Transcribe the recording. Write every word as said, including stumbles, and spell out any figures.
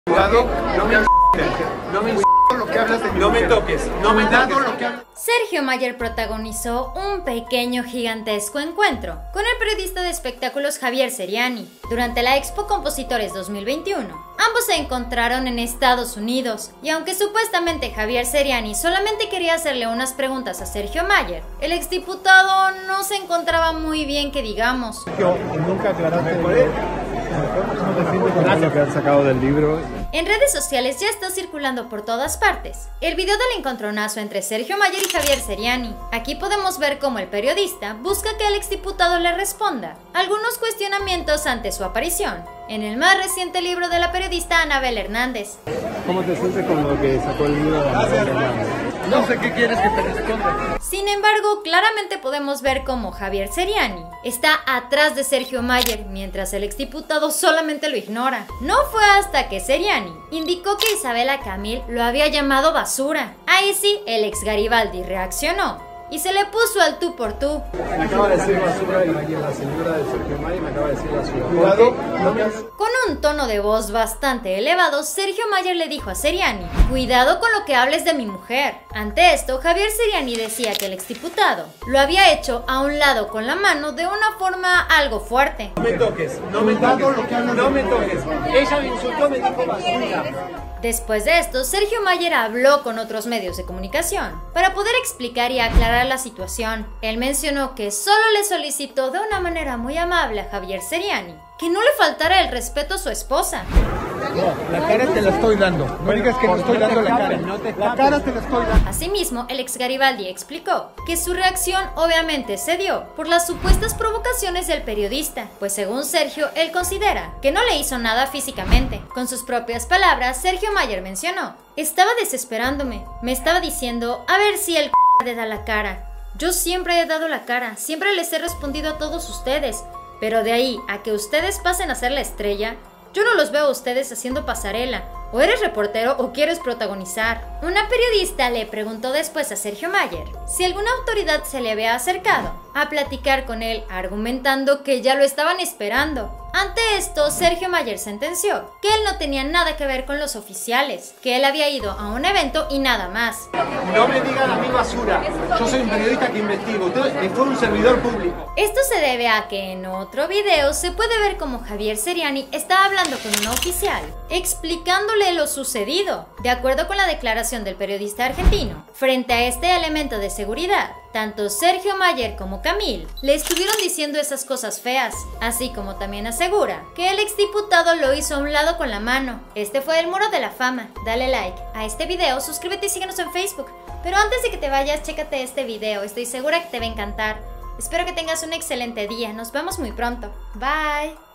Cuidado, no me no me lo que hablas de mi No me mujer. toques, no me Cuidado toques. lo que hablas. Sergio Mayer protagonizó un pequeño gigantesco encuentro con el periodista de espectáculos Javier Seriani durante la Expo Compositores dos mil veintiuno. Ambos se encontraron en Estados Unidos y aunque supuestamente Javier Seriani solamente quería hacerle unas preguntas a Sergio Mayer, el exdiputado no se encontraba muy bien que digamos. Sergio, nunca aclaraste ¿no te sientes con lo que has sacado del libro? En redes sociales ya está circulando por todas partes el video del encontronazo entre Sergio Mayer y Javier Seriani. Aquí podemos ver cómo el periodista busca que el exdiputado le responda algunos cuestionamientos ante su aparición en el más reciente libro de la periodista Anabel Hernández. ¿Cómo te sientes con lo que sacó el libro de Anabel Hernández? No sé qué quieres que te responda. Sin embargo, claramente podemos ver cómo Javier Seriani está atrás de Sergio Mayer mientras el exdiputado solamente lo ignora. No fue hasta que Seriani indicó que Isabela Camil lo había llamado basura. Ahí sí, el ex Garibaldi reaccionó y se le puso al tú por tú. Me acaba de decir basura y la señora de Sergio Mayer me acaba de decir basura. Cuidado, no me has... Con un tono de voz bastante elevado, Sergio Mayer le dijo a Seriani: cuidado con lo que hables de mi mujer. Ante esto, Javier Seriani decía que el exdiputado lo había hecho a un lado con la mano de una forma algo fuerte. No me toques, no me toques, no me toques. Ella me insultó, me dijo basura. Después de esto, Sergio Mayer habló con otros medios de comunicación para poder explicar y aclarar la situación. Él mencionó que solo le solicitó de una manera muy amable a Javier Seriani que no le faltara el respeto a su esposa. No, la cara te la estoy dando. No digas que no estoy dando la cara. La cara te la estoy dando. Asimismo, el ex Garibaldi explicó que su reacción obviamente se dio por las supuestas provocaciones del periodista, pues según Sergio, él considera que no le hizo nada físicamente. Con sus propias palabras, Sergio Mayer mencionó: estaba desesperándome, me estaba diciendo a ver si el c*** le da la cara. Yo siempre he dado la cara, siempre les he respondido a todos ustedes, pero de ahí a que ustedes pasen a ser la estrella, yo no los veo a ustedes haciendo pasarela. O eres reportero o quieres protagonizar. Una periodista le preguntó después a Sergio Mayer si alguna autoridad se le había acercado a platicar con él, argumentando que ya lo estaban esperando. Ante esto, Sergio Mayer sentenció que él no tenía nada que ver con los oficiales, que él había ido a un evento y nada más. No me digan a mí basura. Yo soy un periodista que investigo. Usted fue un servidor público. Esto se debe a que en otro video se puede ver como Javier Seriani está hablando con un oficial, explicándole lo sucedido. De acuerdo con la declaración del periodista argentino, frente a este elemento de seguridad, tanto Sergio Mayer como Camil le estuvieron diciendo esas cosas feas, así como también asegura que el exdiputado lo hizo a un lado con la mano. Este fue el Muro de la Fama. Dale like a este video, suscríbete y síguenos en Facebook. Pero antes de que te vayas, chécate este video, estoy segura que te va a encantar. Espero que tengas un excelente día, nos vemos muy pronto. Bye.